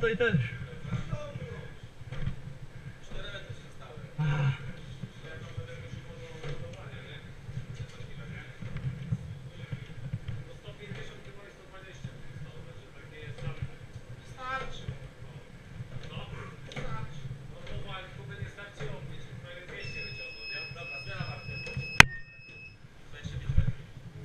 tutaj też. 4 metry się stały. Starczy. No, starczy. No powoli, tylko nie starczy odbić. Prawie 200 wyciągnął, nie? Dobra, zmiana warty. Będzie być lepiej.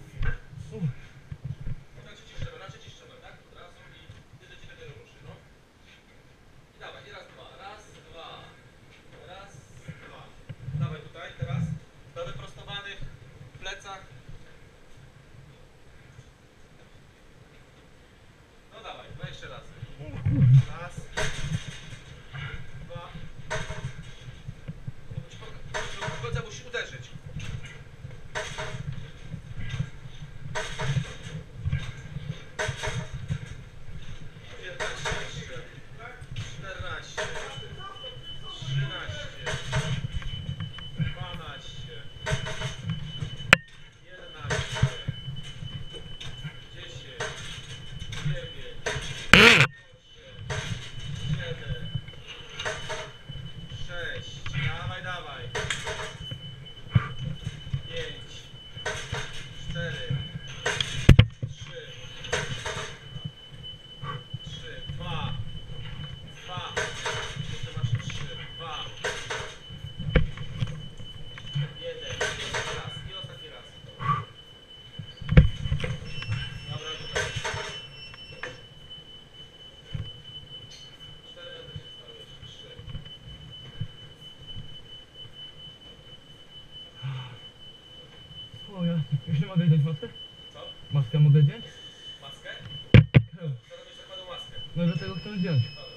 Naciąć szczebel, tak? Od razu i ty do ciebie tego ruszy, no. I dawaj, i raz, dwa. Raz, dwa. Raz, dwa. Dawaj tutaj, teraz. Do wyprostowanych plecach. No dawaj, 20 razy. Raz. Dwa. Godza musi uderzyć. 15 jeszcze. 14. 13. 12. 11. 10. 9. 7. 6. Dawaj, dawaj. 5. 4. 3. 3. 2. 2. Jeszcze masz 3. 2. 1. I ostatni raz. I ostatni raz. Dobra, tutaj. 4 metry się stały jeszcze. 3. O jasne. Już nie mogę zdjąć maskę? Co? Maskę mogę zdjąć? Maskę? Hej. Zaraz będziesz zakładał maskę. No dlatego chcę zdjąć. Dobra.